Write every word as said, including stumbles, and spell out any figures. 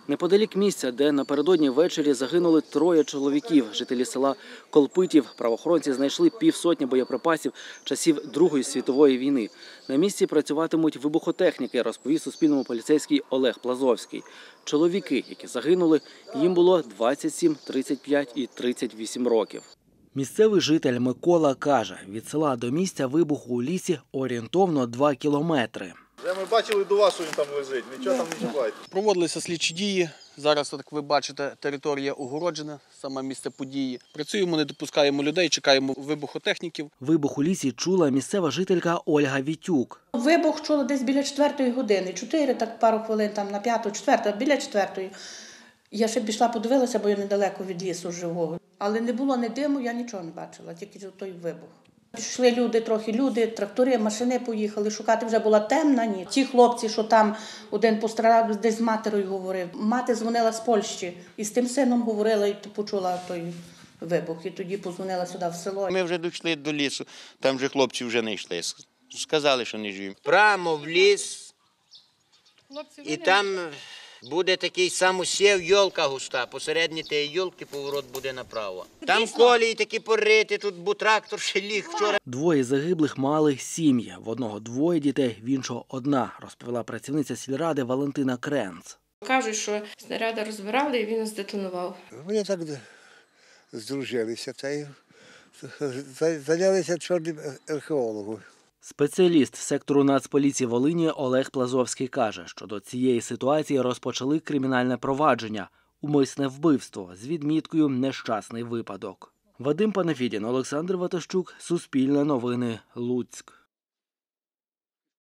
Неподалік місця, де напередодні ввечері загинули троє чоловіків, жителі села Колпитів, правоохоронці знайшли півсотні боєприпасів часів Другої світової війни. На місці працюватимуть вибухотехніки, розповів Суспільному поліцейський Олег Плазовський. Чоловіки, які загинули, їм було двадцять сім, тридцять п'ять і тридцять вісім років. Місцевий житель Микола каже, від села до місця вибуху у лісі орієнтовно два кілометри. Вже ми бачили до вас, що він там лежить, нічого там не чіпайте. Проводилися слідчі дії. Зараз, як ви бачите, територія огороджена, саме місце події. Працюємо, не допускаємо людей, чекаємо вибухотехніків. Вибух у лісі чула місцева жителька Ольга Вітюк. Вибух чула десь біля четвертої години, чотири, так пару хвилин, там на п'яту, четверту, біля четвертої. Я ще пішла, подивилася, бо я недалеко від лісу живого. Але не було ні диму, я нічого не бачила, тільки той вибух. Пішли люди, трохи люди, трактори, машини поїхали шукати, вже була темна ніч. Ті хлопці, що там один пострадав, десь з матерою говорив. Мати дзвонила з Польщі і з тим сином говорила, і почула той вибух. І тоді подзвонила сюди в село. Ми вже дійшли до лісу, там вже хлопці вже не йшли. Сказали, що не живі. Прямо в ліс, і там буде такий самосів, йолка густа. Посередині тієї йолки поворот буде направо. Там колії такі пориті, тут був трактор ще ліг вчора. Двоє загиблих мали сім'ї. В одного двоє дітей, в іншого одна, розповіла працівниця сільради Валентина Кренц. Кажуть, що снаряди розбирали і він здетонував. Вони так здружилися та й зайнялися чорним археологом. Спеціаліст сектору Нацполіції Волині Олег Плазовський каже, що до цієї ситуації розпочали кримінальне провадження – умисне вбивство з відміткою «нещасний випадок». Вадим Панафідін, Олександр Ватащук, Суспільне новини, Луцьк.